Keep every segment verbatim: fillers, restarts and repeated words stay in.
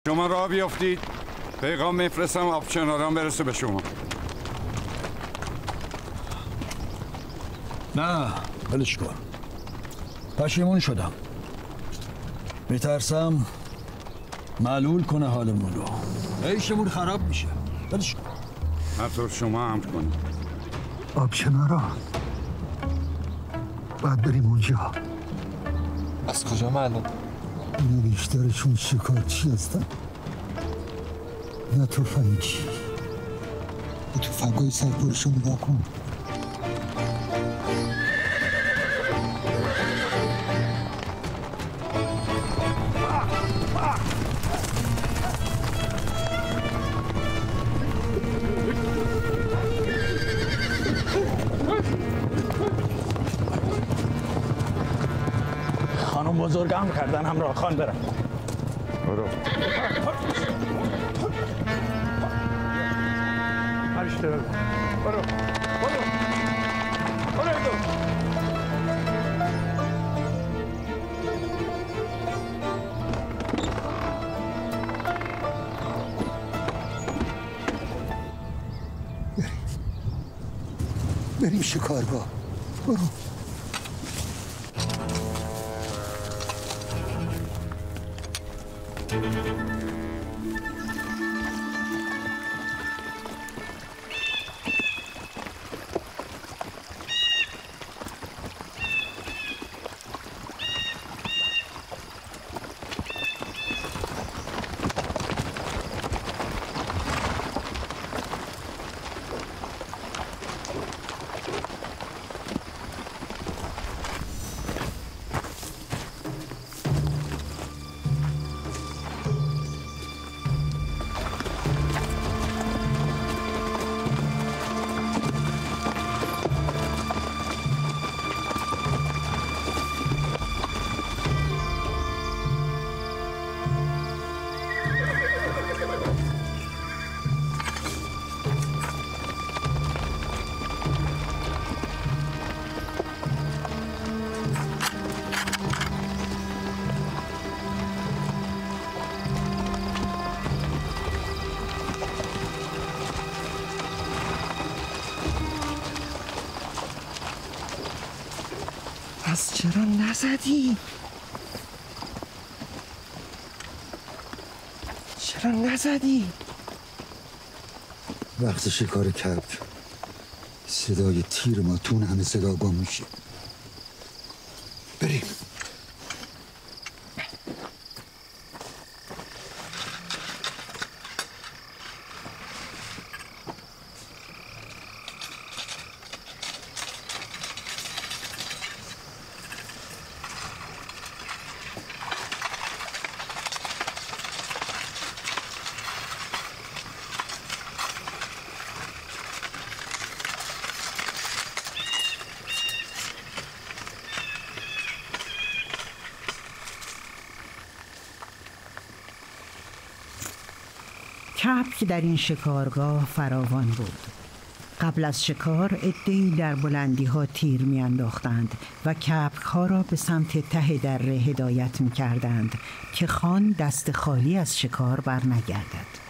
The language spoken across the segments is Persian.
شما راه بیافتید، پیغام میفرستم آبچناران برسه به شما. نه ولش کن، پشیمون شدم. میترسم معلول کنه حالمون رو، عیشمون خراب میشه. ولش کن. هر طور شما امر کنید. آبچناران باید بریم اونجا. از کجا معلوم؟ نه بیشترشون شکارچی هستن، نه تفنگی. به تفنگای سرپورشون نگاه کن. خانم بزرگ امر کردن همراه خان برم. برو. هرشته برو. برو. برو. برو. بریم. بریم شکارگاه. برو. پس چرا نزدی؟ چرا نزدی؟ وقت شکار کبک صدای تیر ما تون همه صدا گم میشه. بریم. کبک در این شکارگاه فراوان بود. قبل از شکار عده‌ای در بلندی ها تیر می انداختند و کبک ها را به سمت ته دره هدایت می کردند که خان دست خالی از شکار بر نگردد.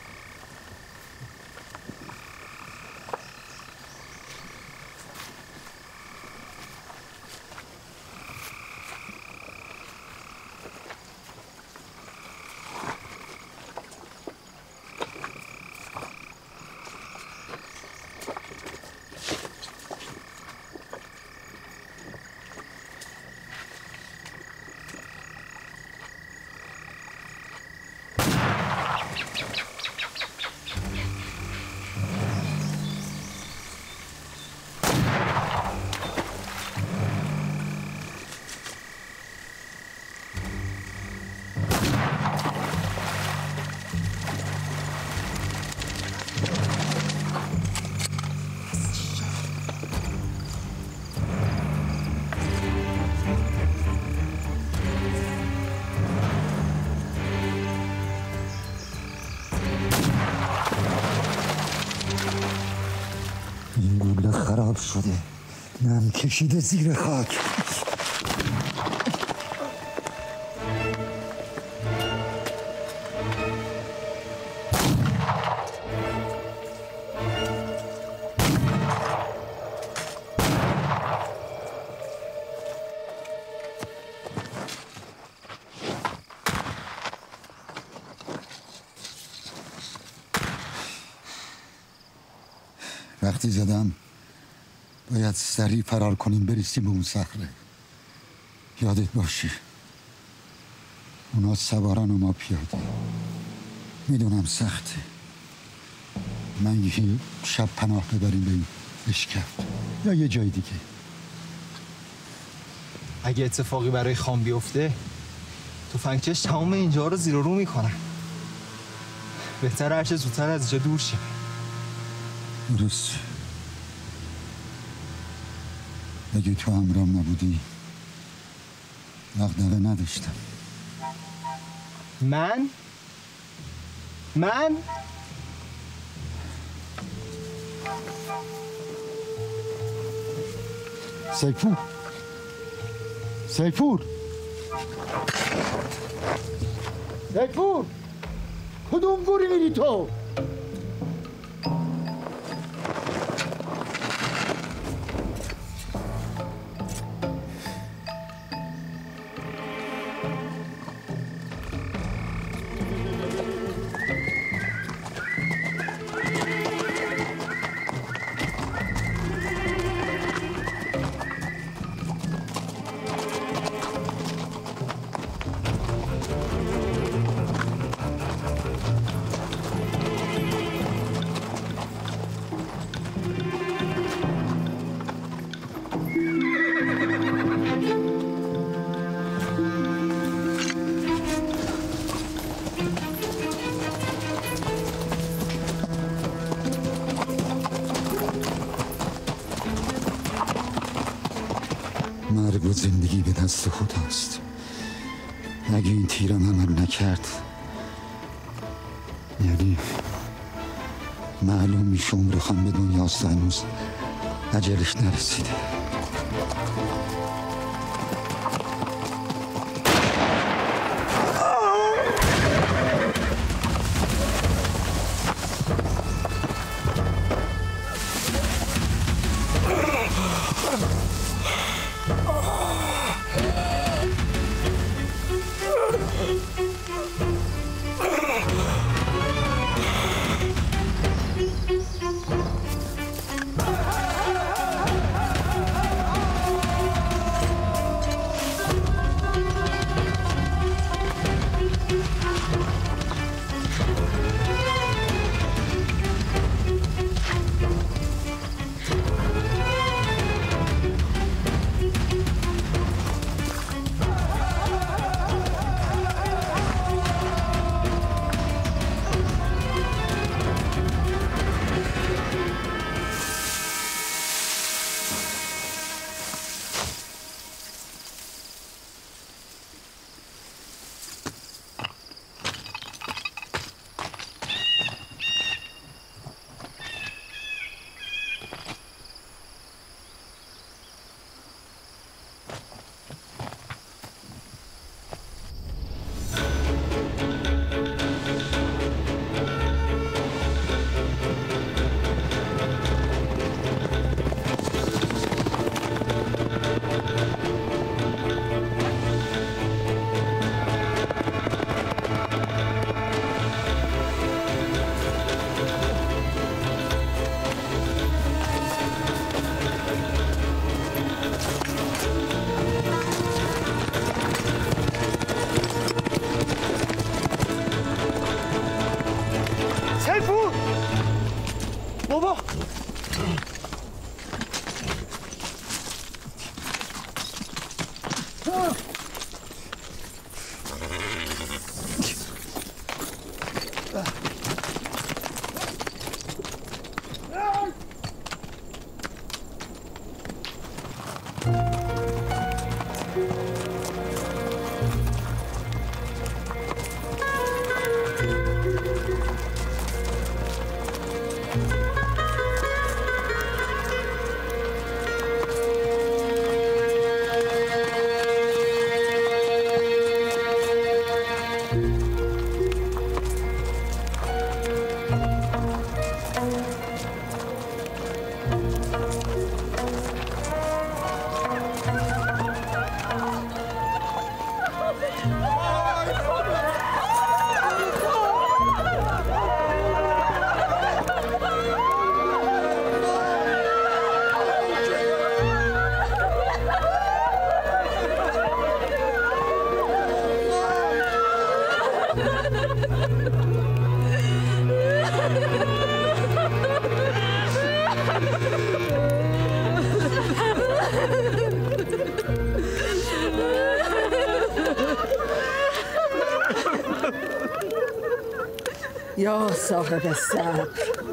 خراب شده، نم کشیده زیر خاک. وقتی زدم باید سریع فرار کنیم برسیم به اون صخره. یادت باشه اونا سوارن و ما پیاده. میدونم سخته. من یه شب پناه ببریم به این اشکفت یا یه جای دیگه. اگه اتفاقی برای خان بیفته تفنگچش تمام اینجا رو زیر و رو میکنن. بهتر هرچه زودتر از اینجا دور شیم. درست. اگه تو همرام نبودی دغدغه نداشتم. من؟ من؟ سیفور سیفور سیفور کدوم گوری میری تو؟ مرگ و زندگی به دست خداست. اگه این تیرم عمل نکرد یعنی معلوم میشه عمر خان به دنیاست، هنوز اجلش نرسیده. یا صاحب صبر.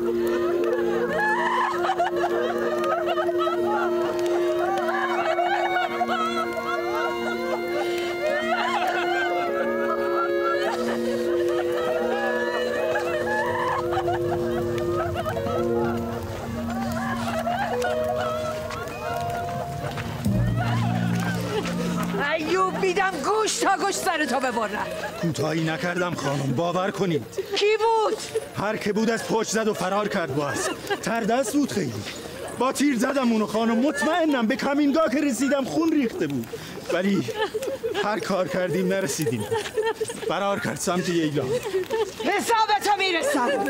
ایوب میدم گوش تا گوش سر تو ببرم. کوتاهی نکردم خانم، باور کنید. کی بود؟ هر که بود از پشت زد و فرار کرد با اسب. تردست بود خیلی. با تیر زدم اونو خانم، مطمئنم به کمینگاه که رسیدم خون ریخته بود، ولی هر کار کردیم نرسیدیم. فرار کرد سمت ییلا. حسابتو میرسم.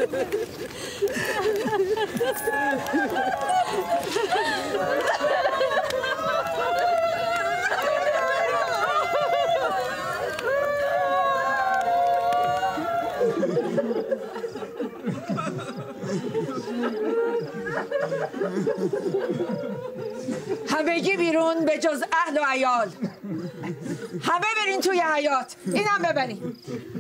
همگی بیرون به جز اهل و عیال. همه برین توی حیاط. اینم ببرین.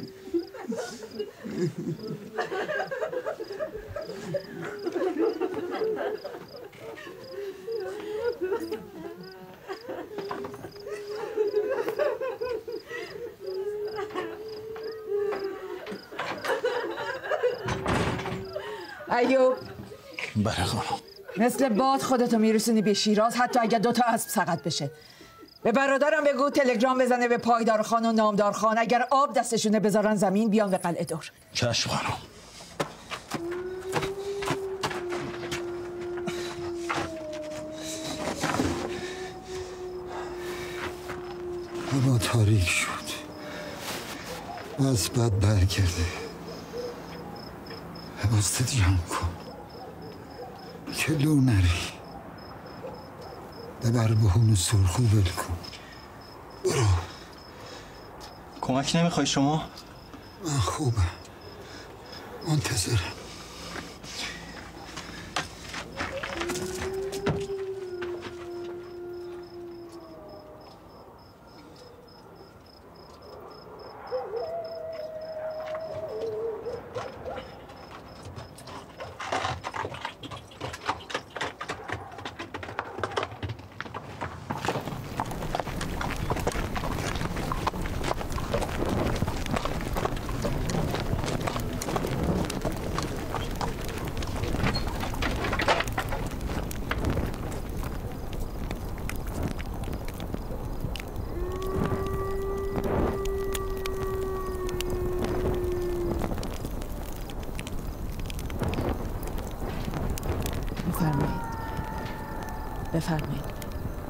ایوب. بله خانم. مثل باد خودتو میرسونی به شیراز، حتی اگه دوتا اسب سقط بشه. به برادرم بگو تلگرام بزنه به پایدار خان و نامدار خان، اگر آب دستشونه بذارن زمین بیان به قلعه دور. چشم خانم. هوا تاریک شد. از بد برگرده. حواست جمع کن که لو نری. ببر بهون سرخو ول کن. برو. کمک نمیخوای شما؟ من خوبم. منتظرم. بفرمایید. بفرمایید.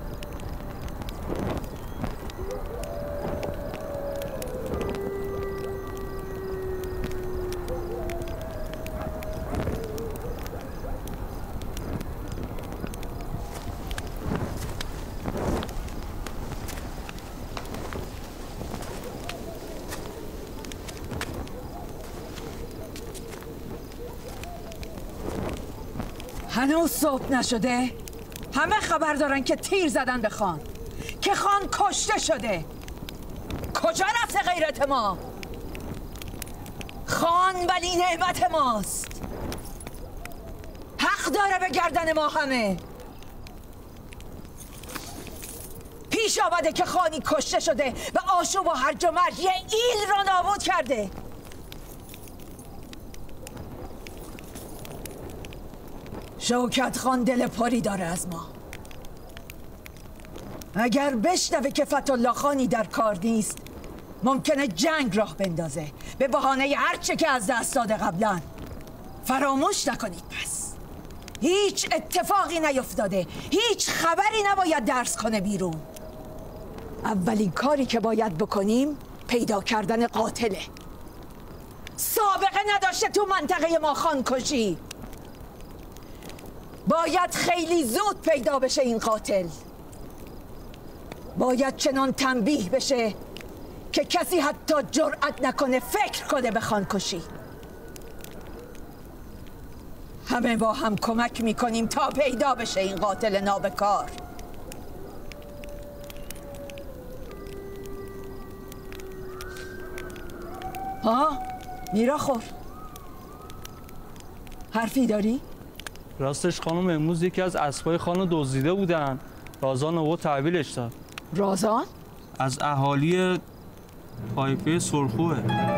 هنوز صبح نشده؟ همه خبر دارن که تیر زدن به خان، که خان کشته شده. کجا رفته غیرت ما؟ خان ولی نعمت ماست، حق داره به گردن ما همه. پیش آمده که خانی کشته شده و آشوب و هرج و مرج یه ایل رو نابود کرده. شوکت خان دل پری داره از ما. اگر بشنوه که فتح‌الله خانی در کار نیست، ممکنه جنگ راه بندازه به بهانه هرچه که از دست داده قبلا. فراموش نکنید پس هیچ اتفاقی نیفتاده، هیچ خبری نباید درس کنه بیرون. اولین کاری که باید بکنیم پیدا کردن قاتله. سابقه نداشته تو منطقه ما خان کشی. باید خیلی زود پیدا بشه این قاتل. باید چنان تنبیه بشه که کسی حتی جرأت نکنه فکر کنه به خانکشی. همه با هم کمک میکنیم تا پیدا بشه این قاتل نابکار. ها؟ میراخور حرفی داری؟ راستش خانم امروز یکی از اسبای خانو دزدیده بودن. رازان و تحویلش داد. رازان؟ از اهالی پایپه سرخوه.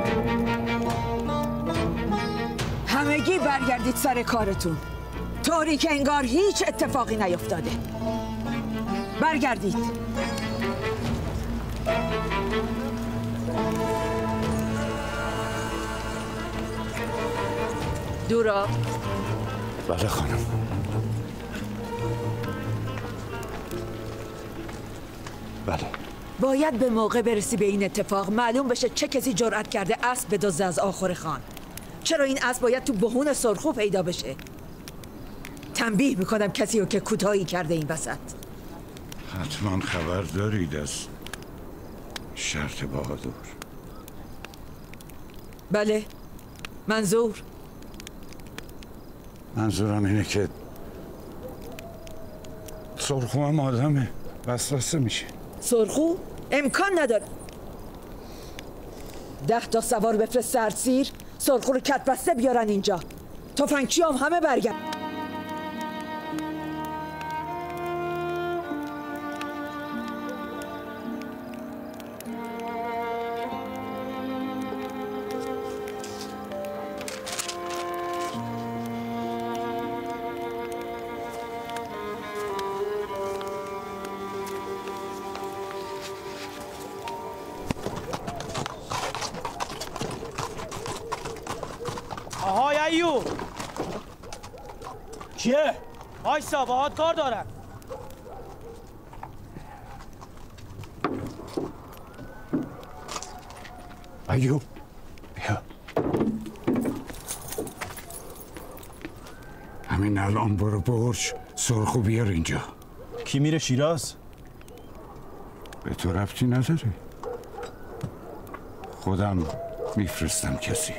همگی برگردید سر کارتون، طوری که انگار هیچ اتفاقی نیفتاده. برگردید. دورا. بله خانم. بله. باید به موقع برسی به این اتفاق، معلوم بشه چه کسی جرأت کرده اسب بدزده از آخر خان. چرا این اسب باید تو بهون سرخو پیدا بشه؟ تنبیه میکنم کسی رو که کوتاهی کرده این وسط. حتما خبر دارید از شرط بهادر. بله. منظور؟ منظورم اینه که سرخو هم آدمه، وسوسه میشه. سرخو؟ امکان نداره. ده تا سوار بفرست سرسیر، سرخو رو کت بسته بیارن اینجا. تفنگچی هم همه برگرد. آهای ایوب. کیه؟ وایسا باهات کار دارم. ایوب بیا. همین الان برو برج سرخو بیار اینجا. کی میره شیراز؟ به تو ربطی نداره. خودم میفرستم کسی.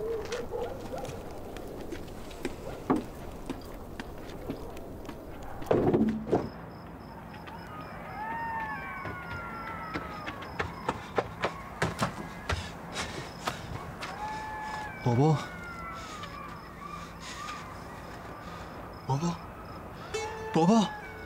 بابا بابا بابا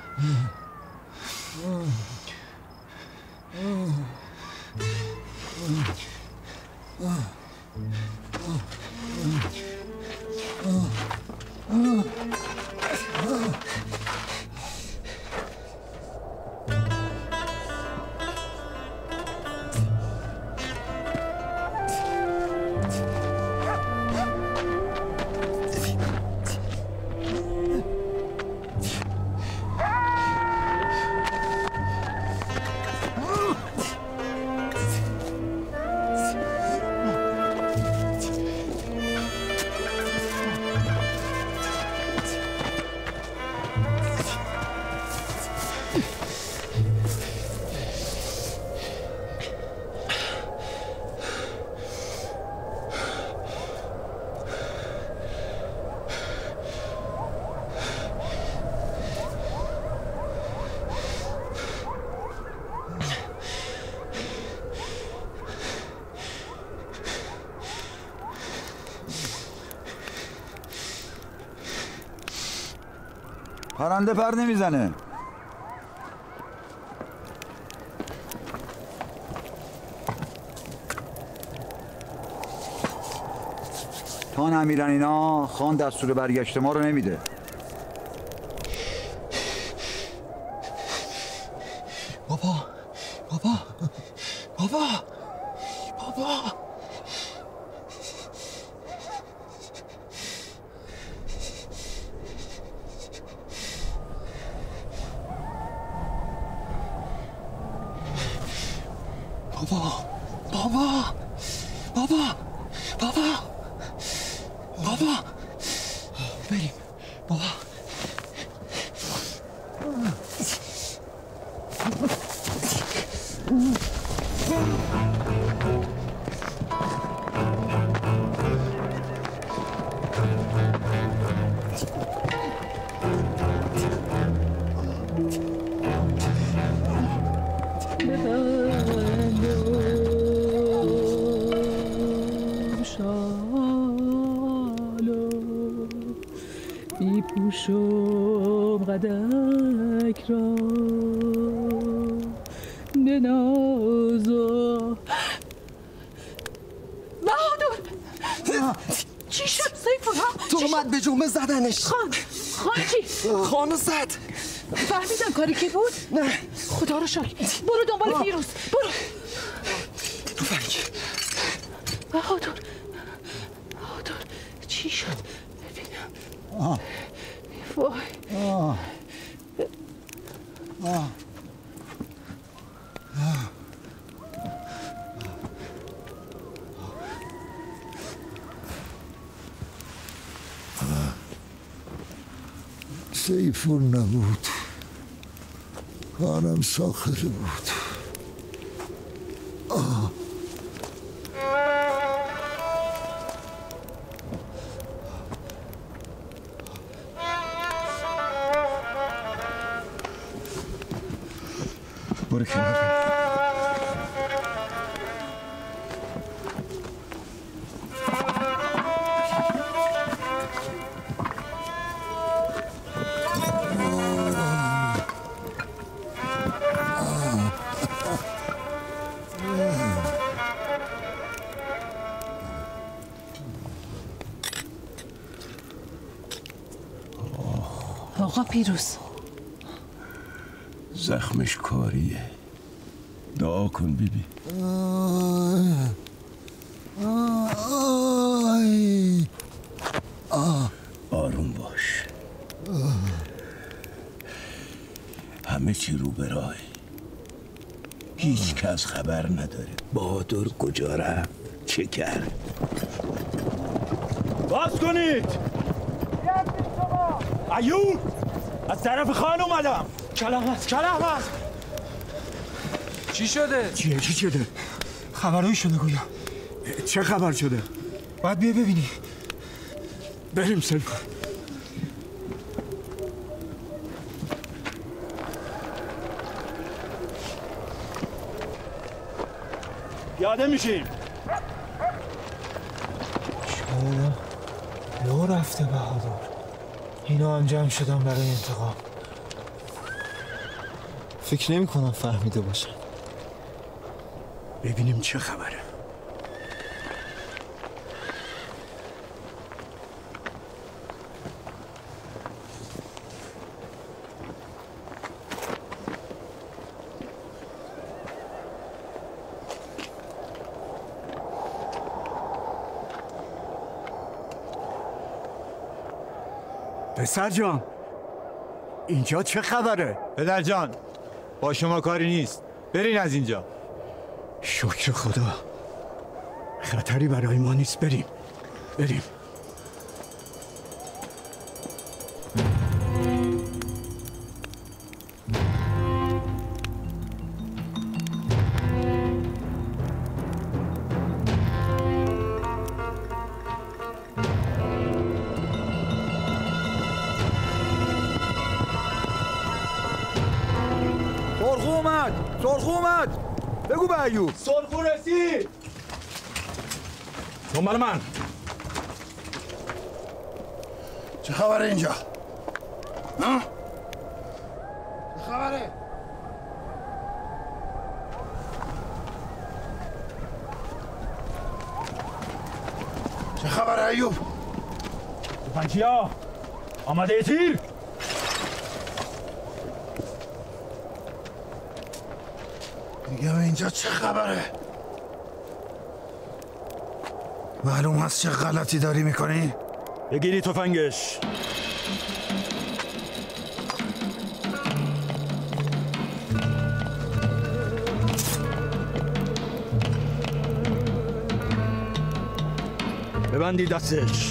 پرنده پر نمیزنه. تا نمیرن اینا خان دستور برگشت ما رو نمیده. بابا بابا بابا بابا بابا بابا بابا بابا بابا بریم بابا. بپوشم قدک را بنازم. بهادر چی شد سیفالله؟ تهمت به جمعه زدنش. خان خان چی؟ خانو زد. فهمیدن کاری که بود؟ نه خدا رو شکر. برو دنبال فیروز برو. توفنگ بهادر بهادر چی شد؟ ببینم. آه وای آه آه سیفون نبود، خانم ساخته بود. آه. برو کنار. آقا پیروز زخمش کاریه، دعا کن بیبی. آه. آه. آه. آروم باش. آه. همه چی رو به راه، هیچ کس خبر نداره بهادر کجا رفت، چه کرد. باز کنید. ایوب از طرف خان اومدم. کلام هست کلام هست. چی شده؟ چیه چی شده؟ خبرهایی شده گویا. چه خبر شده؟ باید بیا ببینی. بریم سلکو. پیاده میشیم. شاید لو رفته بهادر. اینا هم جمع شدن برای انتقام. فکر نمی کنم فهمیده باشن. ببینیم چه خبره. پسر جان اینجا چه خبره؟ پدر جان با شما کاری نیست، برین از اینجا. شکر خدا، خطری برای ما نیست. بریم بریم. سرخو اومد سرخو اومد بگو به ایوب. سرخو رسید. دنبال من. چه خبره اینجا؟ ها؟ چه خبره؟ چه خبره ایوب؟ توفنگچیا آماده تیر. میگم اینجا چه خبره؟ معلوم هست چه غلطی داری میکنی؟ بگیری تفنگش. ببندی دستش.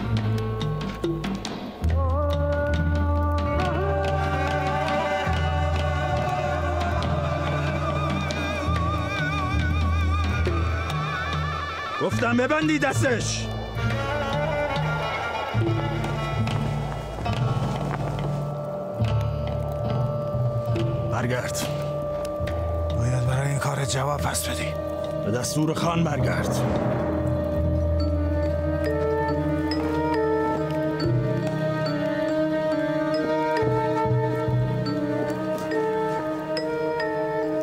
گفتم ببندی دستش. برگرد. باید برای این کار جواب پس بدی. به دستور خان برگرد.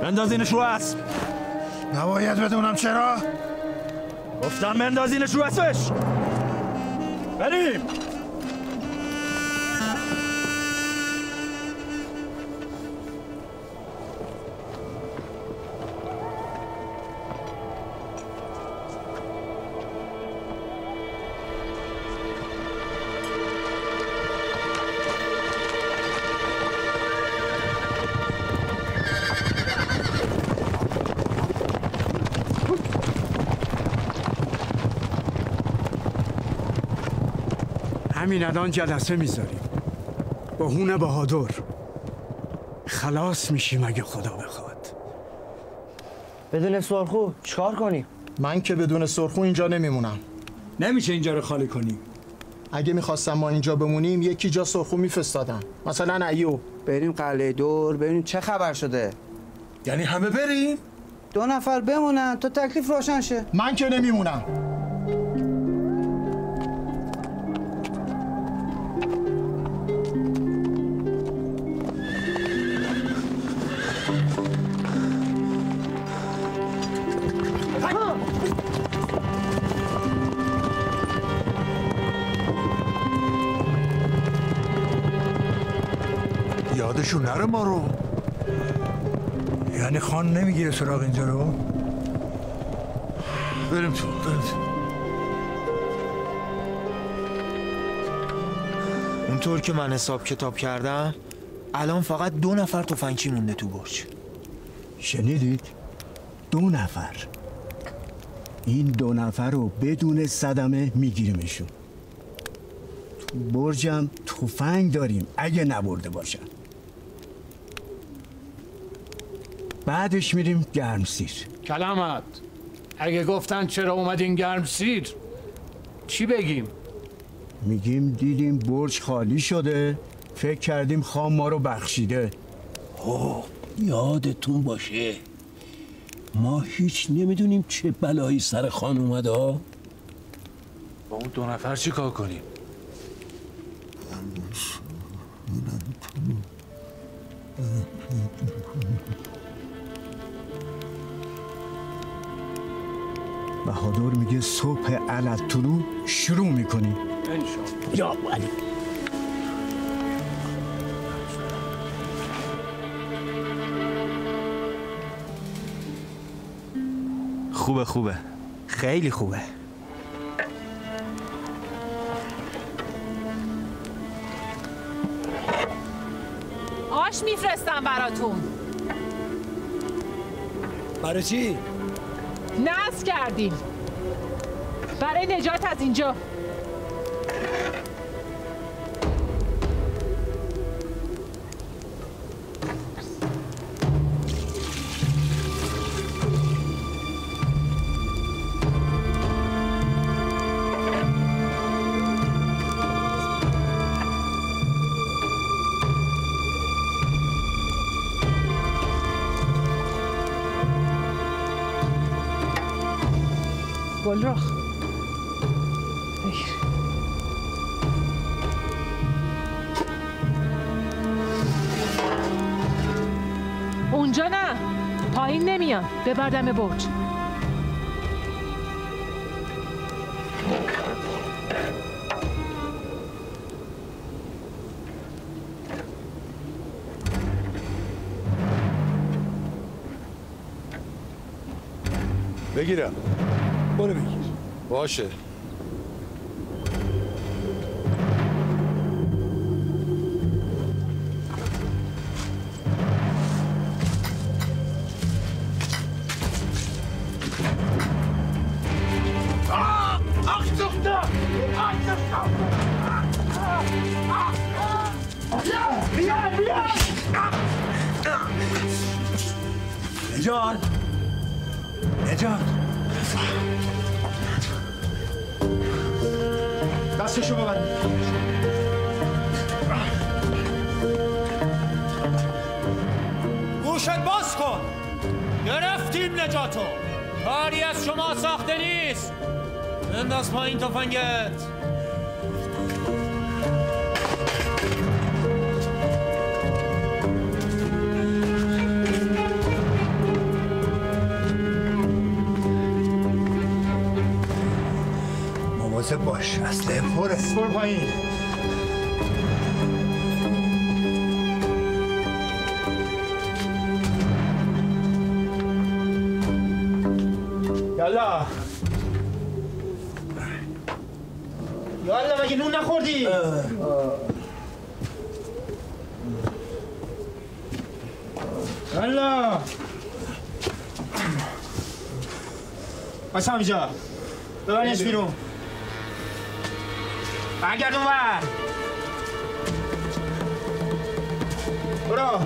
بندازینش رو اسب. نباید بدونم چرا؟ گفتم بندازینش رو اسبش. بریم. همین الان جلسه میذاریم با هون بهادر. خلاص میشیم اگه خدا بخواد. بدون سرخو چیکار کنیم؟ من که بدون سرخو اینجا نمیمونم. نمیشه اینجا رو خالی کنیم. اگه میخواستم ما اینجا بمونیم یکی جا سرخو میفرستادن، مثلا ایوب. بریم قلعه دور ببینیم چه خبر شده. یعنی همه بریم؟ دو نفر بمونن تا تکلیف روشن شه. من که نمیمونم. یادشون نره ما رو. یعنی خان نمیگیره سراغ اینجا رو؟ بریم تو بریم تو. اونطور که من حساب کتاب کردم الان فقط دو نفر تفنگچی مونده تو برج. شنیدید؟ دو نفر. این دو نفر رو بدون صدمه میگیریمشون. تو برجم تفنگ داریم اگه نبرده باشن. بعدش میریم گرمسیر. کلامت اگه گفتن چرا اومدین گرمسیر چی بگیم؟ میگیم دیدیم برج خالی شده، فکر کردیم خان ما رو بخشیده. اوه یادتون باشه ما هیچ نمیدونیم چه بلایی سر خان اومده ها. با اون دو نفر چی کار کنیم؟ بهادر میگه صبح علت طلوع شروع میکنیم. یا علی خوبه خوبه خیلی خوبه. آش میفرستم براتون. برای چی؟ ناز کردیم برای نجات از اینجا. گلرخ بگیر. اونجا نه، پایین نمیان، ببر دم برج. بگیرم. برو بگیر. باشه. نجات نجات دستشو ببرید. گوشت باز کن. گرفتیم نجاتو. کاری از شما ساخته نیست. انداز پایین تفنگت. مواظب باش، اسلحه پره. برو پایین. یالا یالا مگه نون نخوردی؟ یالا بس همینجا ببرینش بیرون. برگرد اونور. برو.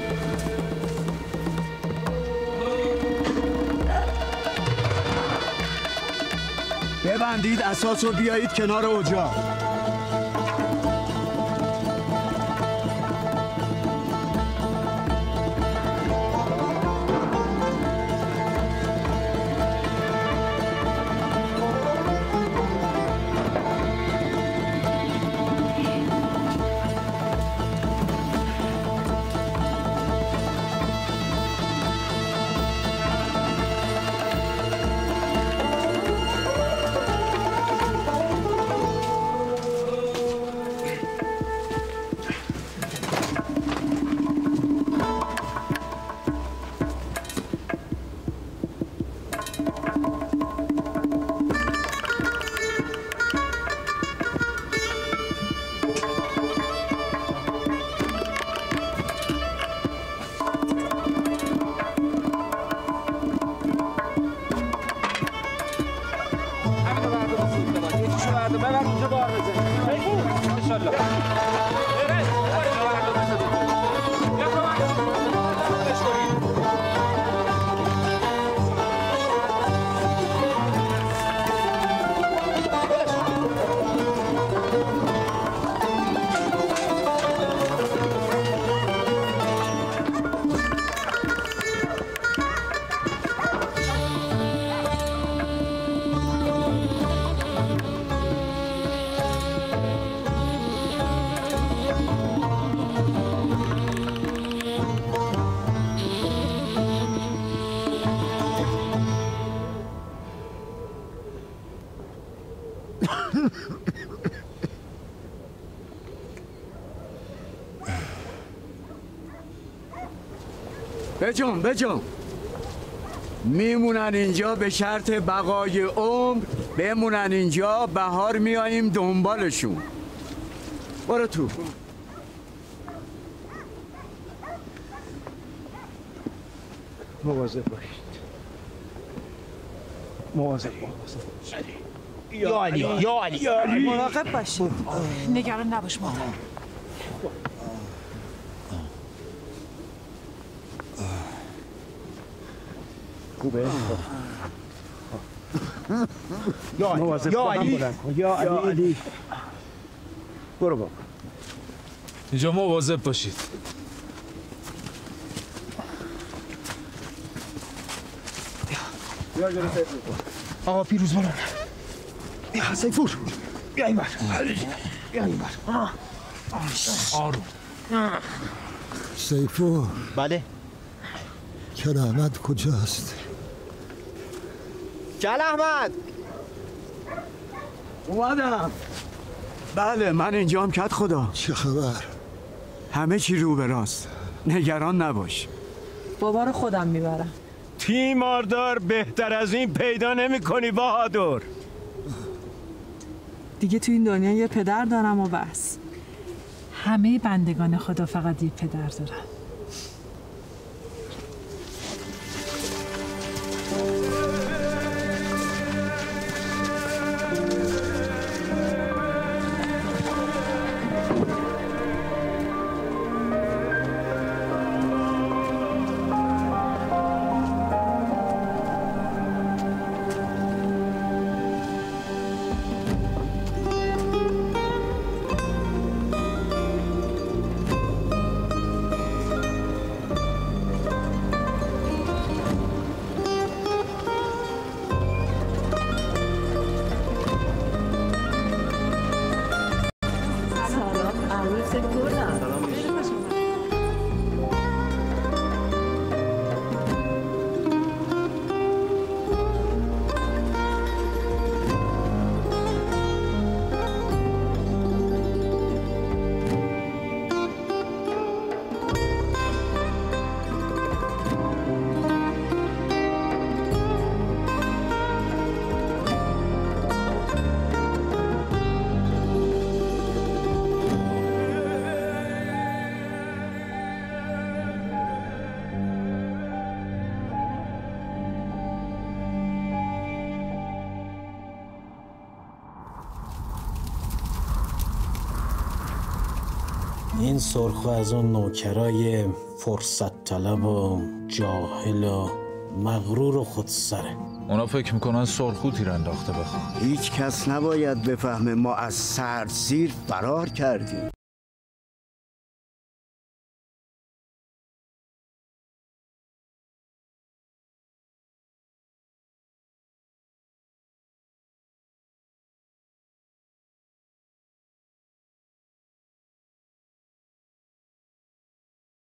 ببندید اساس رو بیایید کنار اجاق. بجون بجون میمونن اینجا به شرط بقای عمر، بمونن اینجا، بهار میاییم دنبالشون. برو تو. مواظب باشید. مواظب باشید. یا علی یا علی یا علی مراقب باشید. نگران نباش مادر. خوبه؟ یا علی یا علی یا علی برو بابا. اینجا مواظب باشید. آقا پیروز برو. بیا سیفور. بیا این بر. بیا این بر. آروم. سیفور. بله. کل احمد کجاست؟ کل احمد اومدم. بله من اینجام کت خدا. چه خبر؟ همه چی رو به راست، نگران نباش. بابا رو خودم میبرم. تیماردار بهتر از این پیدا نمی کنی بهادر. دیگه تو این دنیا یه پدر دارم و بس. همه بندگان خدا فقط یه پدر دارن. این سرخو از اون نوکرای فرصت طلب و جاهل و مغرور و خودسره. اونا فکر میکنن سرخو تیر انداخته بخوام. هیچ کس نباید بفهمه ما از سردسیر فرار کردیم.